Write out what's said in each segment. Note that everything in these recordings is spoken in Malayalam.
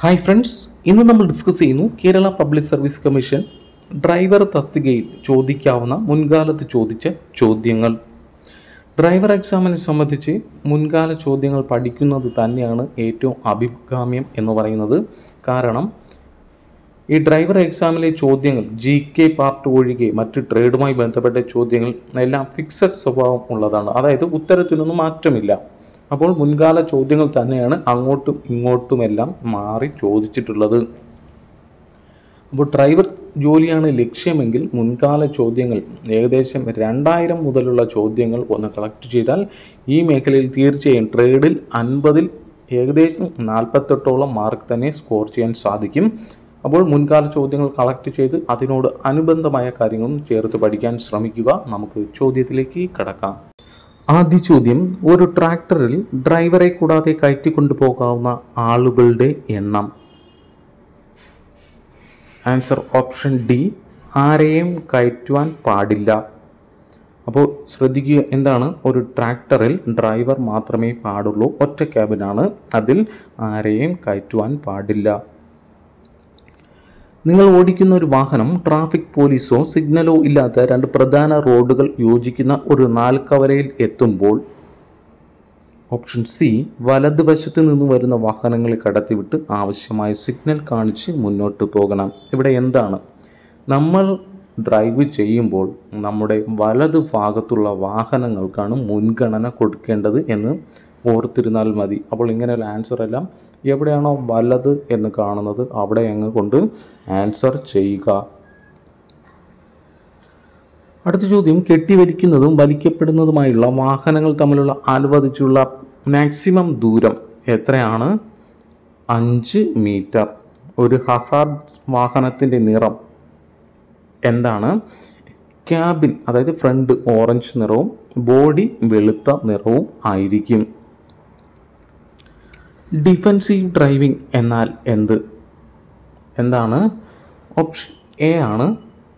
ഹായ് ഫ്രണ്ട്സ്, ഇന്ന് നമ്മൾ ഡിസ്കസ് ചെയ്യുന്നു Kerala public service commission driver തസ്തികയിൽ ചോദിക്കാവുന്ന മുൻകാലത്ത് ചോദിച്ച ചോദ്യങ്ങൾ. ഡ്രൈവർ എക്സാമിനെ സംബന്ധിച്ച് മുൻകാല ചോദ്യങ്ങൾ പഠിക്കുന്നത് തന്നെയാണ് ഏറ്റവും അഭികാമ്യം എന്ന് പറയുന്നത്. കാരണം ഈ ഡ്രൈവർ എക്സാമിലെ ചോദ്യങ്ങൾ GK പാർട്ട് ഒഴികെ മറ്റ് ട്രേഡുമായി ബന്ധപ്പെട്ട ചോദ്യങ്ങൾ എല്ലാം ഫിക്സഡ് സ്വഭാവം ഉള്ളതാണ്. അതായത് ഉത്തരത്തിനൊന്നും മാറ്റമില്ല. അപ്പോൾ മുൻകാല ചോദ്യങ്ങൾ തന്നെയാണ് അങ്ങോട്ടും ഇങ്ങോട്ടുമെല്ലാം മാറി ചോദിച്ചിട്ടുള്ളത്. അപ്പോൾ ഡ്രൈവർ ജോലിയാണ് ലക്ഷ്യമെങ്കിൽ മുൻകാല ചോദ്യങ്ങൾ ഏകദേശം 2000 മുതലുള്ള ചോദ്യങ്ങൾ ഒന്ന് കളക്ട് ചെയ്താൽ ഈ മേഖലയിൽ തീർച്ചയായും ട്രേഡിൽ 50-ൽ ഏകദേശം 48ഓളം മാർക്ക് തന്നെ സ്കോർ ചെയ്യാൻ സാധിക്കും. അപ്പോൾ മുൻകാല ചോദ്യങ്ങൾ കളക്ട് ചെയ്ത് അതിനോട് അനുബന്ധമായ കാര്യങ്ങളും ചേർത്ത് പഠിക്കാൻ ശ്രമിക്കുക. നമുക്ക് ചോദ്യത്തിലേക്ക് കടക്കാം. ആദ്യ ചോദ്യം, ഒരു ട്രാക്ടറിൽ ഡ്രൈവറെ കൂടാതെ കയറ്റിക്കൊണ്ടു പോകാവുന്ന ആളുകളുടെ എണ്ണം. ആൻസർ ഓപ്ഷൻ ഡി, ആരെയും കയറ്റുവാൻ പാടില്ല. അപ്പോൾ ശ്രദ്ധിക്കുക, എന്താണ്, ഒരു ട്രാക്ടറിൽ ഡ്രൈവർ മാത്രമേ പാടുള്ളൂ, ഒറ്റ ക്യാബിനാണ്, അതിൽ ആരെയും കയറ്റുവാൻ പാടില്ല. നിങ്ങൾ ഓടിക്കുന്ന ഒരു വാഹനം ട്രാഫിക് പോലീസോ സിഗ്നലോ ഇല്ലാത്ത 2 പ്രധാന റോഡുകൾ യോജിക്കുന്ന ഒരു 4 കവലയിൽ എത്തുമ്പോൾ ഓപ്ഷൻ സി, വലതുവശത്ത് നിന്ന് വരുന്ന വാഹനങ്ങളെ കടത്തിവിട്ട് ആവശ്യമായ സിഗ്നൽ കാണിച്ച് മുന്നോട്ട് പോകണം. ഇവിടെ എന്താണ്, നമ്മൾ ഡ്രൈവ് ചെയ്യുമ്പോൾ നമ്മുടെ വലതു ഭാഗത്തുള്ള വാഹനങ്ങൾക്കാണ് മുൻഗണന കൊടുക്കേണ്ടത് എന്ന് ഓർത്തിരുന്നാൽ മതി. അപ്പോൾ ഇങ്ങനെയുള്ള ആൻസർ എല്ലാം എവിടെയാണോ വലത് എന്ന് കാണുന്നത് അവിടെ അങ്ങ് കൊണ്ട് ആൻസർ ചെയ്യുക. അടുത്ത ചോദ്യം, കെട്ടിവലിക്കുന്നതും വലിക്കപ്പെടുന്നതുമായുള്ള വാഹനങ്ങൾ തമ്മിലുള്ള അനുവദിച്ചുള്ള മാക്സിമം ദൂരം എത്രയാണ്? 5 മീറ്റർ. ഒരു ഹസാർഡ് വാഹനത്തിൻ്റെ നിറം എന്താണ്? ക്യാബിൻ, അതായത് ഫ്രണ്ട് ഓറഞ്ച് നിറവും ബോഡി വെളുത്ത നിറവും ആയിരിക്കും. ഡിഫൻസീവ് ഡ്രൈവിംഗ് എന്നാൽ എന്താണ്? ഓപ്ഷൻ എ ആണ്,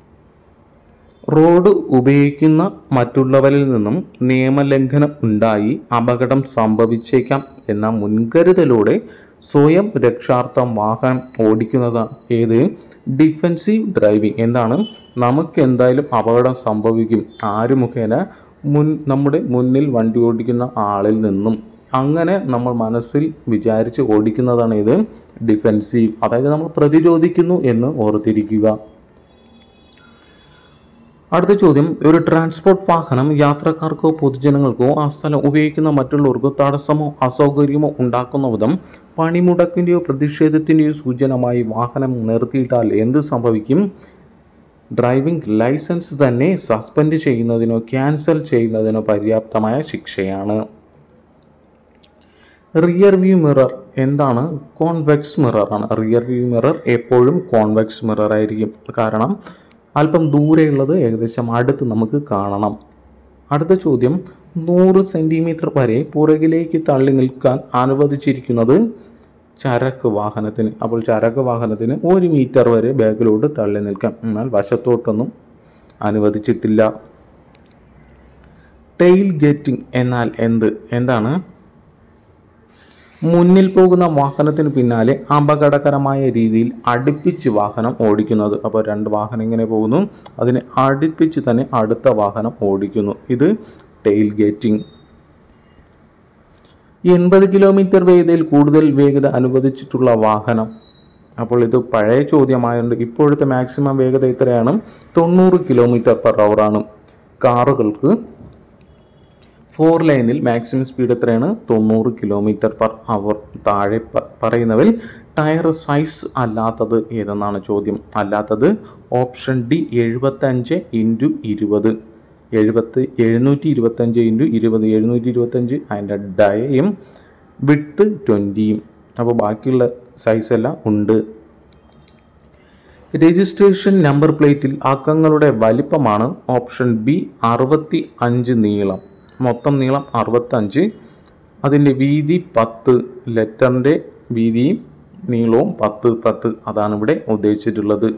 റോഡ് ഉപയോഗിക്കുന്ന മറ്റുള്ളവരിൽ നിന്നും നിയമലംഘനം ഉണ്ടായി അപകടം സംഭവിച്ചേക്കാം എന്ന മുൻകരുതലോടെ സ്വയം രക്ഷാർത്ഥം വാഹനം ഓടിക്കുന്നതാണ് ഏത്? Defensive driving. എന്താണ്, നമുക്ക് എന്തായാലും അപകടം സംഭവിക്കും, ആര് മുഖേന? നമ്മുടെ മുന്നിൽ വണ്ടി ഓടിക്കുന്ന ആളിൽ നിന്നും. അങ്ങനെ നമ്മൾ മനസ്സിൽ വിചാരിച്ച് ഓടിക്കുന്നതാണ് ഇത് ഡിഫൻസീവ്, അതായത് നമ്മൾ പ്രതിരോധിക്കുന്നു എന്ന് ഓർത്തിരിക്കുക. അടുത്ത ചോദ്യം, ഒരു ട്രാൻസ്പോർട്ട് വാഹനം യാത്രക്കാർക്കോ പൊതുജനങ്ങൾക്കോ ആ സ്ഥലം ഉപയോഗിക്കുന്ന മറ്റുള്ളവർക്കോ തടസ്സമോ അസൗകര്യമോ ഉണ്ടാക്കുന്ന വിധം പണിമുടക്കിൻ്റെയോ പ്രതിഷേധത്തിൻ്റെയോ സൂചനമായി വാഹനം നിർത്തിയിട്ടാൽ എന്ത് സംഭവിക്കും? ഡ്രൈവിംഗ് ലൈസൻസ് തന്നെ സസ്പെൻഡ് ചെയ്യുന്നതിനോ ക്യാൻസൽ ചെയ്യുന്നതിനോ പര്യാപ്തമായ ശിക്ഷയാണ്. റിയർ വ്യൂ മിറർ എന്താണ്? കോൺവെക്സ് മിററാണ്. റിയർ വ്യൂ മിറർ എപ്പോഴും കോൺവെക്സ് മിറർ ആയിരിക്കും. കാരണം അല്പം ദൂരെയുള്ളത് ഏകദേശം അടുത്ത് നമുക്ക് കാണണം. അടുത്ത ചോദ്യം, 100 സെൻറ്റിമീറ്റർ വരെ പുറകിലേക്ക് തള്ളി നിൽക്കാൻ അനുവദിച്ചിരിക്കുന്നത് ചരക്ക് വാഹനത്തിന്. അപ്പോൾ ചരക്ക് വാഹനത്തിന് 1 മീറ്റർ വരെ ബാക്കിലോട്ട് തള്ളി നിൽക്കാം, എന്നാൽ വശത്തോട്ടൊന്നും അനുവദിച്ചിട്ടില്ല. ടെയിൽ ഗേറ്റിംഗ് എന്നാൽ എന്താണ്? മുന്നിൽ പോകുന്ന വാഹനത്തിന് പിന്നാലെ അപകടകരമായ രീതിയിൽ അടുപ്പിച്ച് വാഹനം ഓടിക്കുന്നത്. അപ്പോൾ 2 വാഹനം ഇങ്ങനെ പോകുന്നു, അതിനെ അടുപ്പിച്ച് തന്നെ അടുത്ത വാഹനം ഓടിക്കുന്നു, ഇത് ടെയിൽ ഗേറ്റിംഗ്. 80 കിലോമീറ്റർ വേഗതയിൽ കൂടുതൽ വേഗത അനുവദിച്ചിട്ടുള്ള വാഹനം. അപ്പോൾ ഇത് പഴയ ചോദ്യമായതുകൊണ്ട് ഇപ്പോഴത്തെ മാക്സിമം വേഗത എത്രയാണ്? 90 km/h ആണ്. കാറുകൾക്ക് 4 ലൈനിൽ മാക്സിമം സ്പീഡ് എത്രയാണ്? 90 km/h. താഴെ പറയുന്നവയിൽ ടയർ സൈസ് അല്ലാത്തത് ഏതെന്നാണ് ചോദ്യം. അല്ലാത്തത് ഓപ്ഷൻ ഡി, 75x20. 725x20, 725 അതിൻ്റെ ഡയയും വിഡ്ത്ത് 20യും. അപ്പോൾ ബാക്കിയുള്ള സൈസ് എല്ലാം ഉണ്ട്. രജിസ്ട്രേഷൻ നമ്പർ പ്ലേറ്റിൽ അക്കങ്ങളുടെ വലിപ്പമാണ് ഓപ്ഷൻ ബി, 65 നീളം. മൊത്തം നീളം 65, അതിൻ്റെ വീതി 10, ലെറ്ററിൻ്റെ വീതിയും നീളവും 10, അതാണ് ഇവിടെ ഉദ്ദേശിച്ചിട്ടുള്ളത്.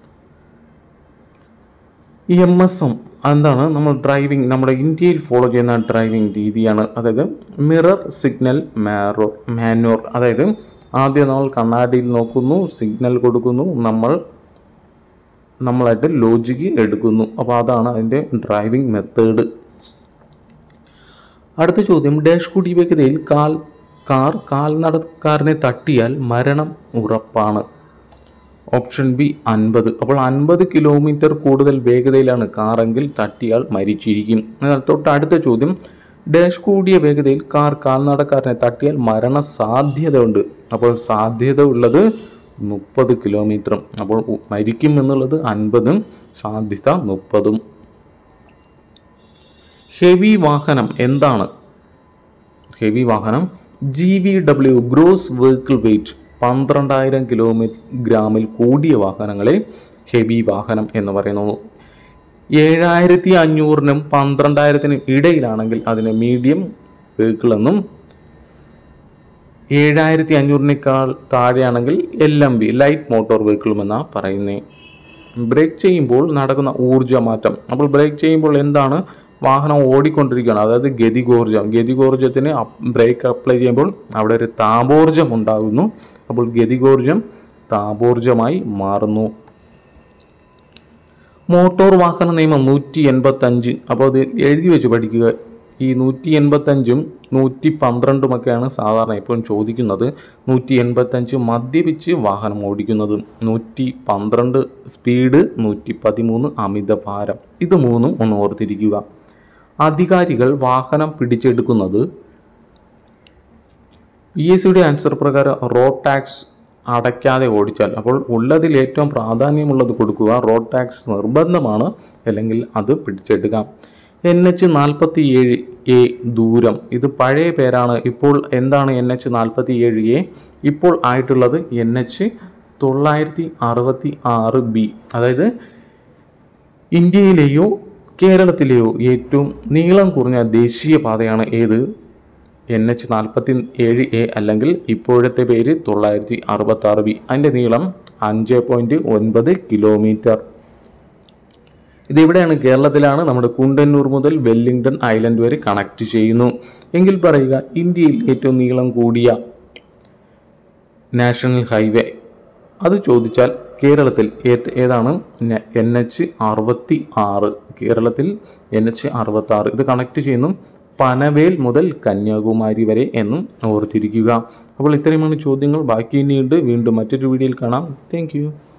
MSM എന്താണ്? നമ്മൾ ഡ്രൈവിംഗ്, നമ്മുടെ ഇന്ത്യയിൽ ഫോളോ ചെയ്യുന്ന ഡ്രൈവിംഗ് രീതിയാണ്. അതായത് മിറർ സിഗ്നൽ മാനുവർ. അതായത് ആദ്യം നമ്മൾ കണ്ണാടിയിൽ നോക്കുന്നു, സിഗ്നൽ കൊടുക്കുന്നു, നമ്മളായിട്ട് ലോജിക്ക് എടുക്കുന്നു. അപ്പോൾ അതാണ് അതിൻ്റെ ഡ്രൈവിംഗ് മെത്തേഡ്. അടുത്ത ചോദ്യം, ഡാഷ് കൂടിയ വേഗതയിൽ കാർ കാൽനടക്കാരനെ തട്ടിയാൽ മരണം ഉറപ്പാണ്. Option B 50. അപ്പോൾ 50 കിലോമീറ്റർ കൂടുതൽ വേഗതയിലാണ് കാറെങ്കിൽ തട്ടിയാൽ മരിച്ചിരിക്കും. എന്നാൽ തൊട്ടടുത്ത ചോദ്യം, ഡാഷ് കൂടിയ വേഗതയിൽ കാൽനടക്കാരനെ തട്ടിയാൽ മരണ സാധ്യതയുണ്ട്. അപ്പോൾ സാധ്യത ഉള്ളത് 30 കിലോമീറ്ററും. അപ്പോൾ മരിക്കും എന്നുള്ളത് 50, സാധ്യത 30. ഹെവി വാഹനം എന്താണ്? ഹെവി വാഹനം GVW ഗ്രോസ് വെഹിക്കിൾ വെയ്റ്റ് 12,000 ഗ്രാമിൽ കൂടിയ വാഹനങ്ങളെ ഹെവി വാഹനം എന്ന് പറയുന്നു. 7,500-നും 12,000-നും ഇടയിലാണെങ്കിൽ അതിനെ മീഡിയം വെഹിക്കിൾ എന്നും, 7,500-നേക്കാൾ താഴെയാണെങ്കിൽ LMV ലൈറ്റ് മോട്ടോർ വെഹിക്കിളും എന്നാണ് പറയുന്നത്. ബ്രേക്ക് ചെയ്യുമ്പോൾ നടക്കുന്ന ഊർജ്ജമാറ്റം. അപ്പോൾ ബ്രേക്ക് ചെയ്യുമ്പോൾ എന്താണ്? വാഹനം ഓടിക്കൊണ്ടിരിക്കുകയാണ്, അതായത് ഗതികോർജ്ജത്തിന് ബ്രേക്ക് അപ്ലൈ ചെയ്യുമ്പോൾ അവിടെ ഒരു താപോർജ്ജം ഉണ്ടാകുന്നു. അപ്പോൾ ഗതികോർജ്ജം താപോർജ്ജമായി മാറുന്നു. മോട്ടോർ വാഹന നിയമം 185. അപ്പോൾ അത് എഴുതി വെച്ച് പഠിക്കുക. ഈ 185-ഉം 112-ഉമൊക്കെയാണ് സാധാരണ എപ്പോഴും ചോദിക്കുന്നത്. 185 മദ്യപിച്ച് വാഹനം ഓടിക്കുന്നത്, 112 സ്പീഡ്, 113 അമിതഭാരം. ഇത് മൂന്നും ഒന്ന് ഓർത്തിരിക്കുക. അധികാരികൾ വാഹനം പിടിച്ചെടുക്കുന്നത് PSCയുടെ ആൻസർ പ്രകാരം റോഡ് ടാക്സ് അടയ്ക്കാതെ ഓടിച്ചാൽ. അപ്പോൾ ഉള്ളതിൽ ഏറ്റവും പ്രാധാന്യമുള്ളത് കൊടുക്കുക. റോഡ് ടാക്സ് നിർബന്ധമാണ്, അല്ലെങ്കിൽ അത് പിടിച്ചെടുക്കാം. NH-47A ദൂരം, ഇത് പഴയ പേരാണ്. ഇപ്പോൾ എന്താണ് NH-47A? ഇപ്പോൾ ആയിട്ടുള്ളത് NH-966B. അതായത് ഇന്ത്യയിലെയോ കേരളത്തിലെയോ ഏറ്റവും നീളം കുറഞ്ഞ ദേശീയപാതയാണ് ഏത്? NH-47A, അല്ലെങ്കിൽ ഇപ്പോഴത്തെ പേര് 966B. അതിൻ്റെ നീളം 5.9 കിലോമീറ്റർ. ഇതെവിടെയാണ്? കേരളത്തിലാണ്. നമ്മുടെ കുണ്ടന്നൂർ മുതൽ വെല്ലിംഗ്ടൺ ഐലൻഡ് വരെ കണക്ട് ചെയ്യുന്നു. എങ്കിൽ പറയുക, ഇന്ത്യയിൽ ഏറ്റവും നീളം കൂടിയ നാഷണൽ ഹൈവേ അത് ചോദിച്ചാൽ കേരളത്തിൽ ഏതാണ്? NH-66. കേരളത്തിൽ NH-66 ഇത് കണക്ട് ചെയ്യുന്നു പനവേൽ മുതൽ കന്യാകുമാരി വരെ എന്നും ഓർത്തിരിക്കുക. അപ്പോൾ ഇത്രയുമാണ് ചോദ്യങ്ങൾ. ബാക്കി ഇനിയുണ്ട്. വീണ്ടും മറ്റൊരു വീഡിയോയിൽ കാണാം. താങ്ക്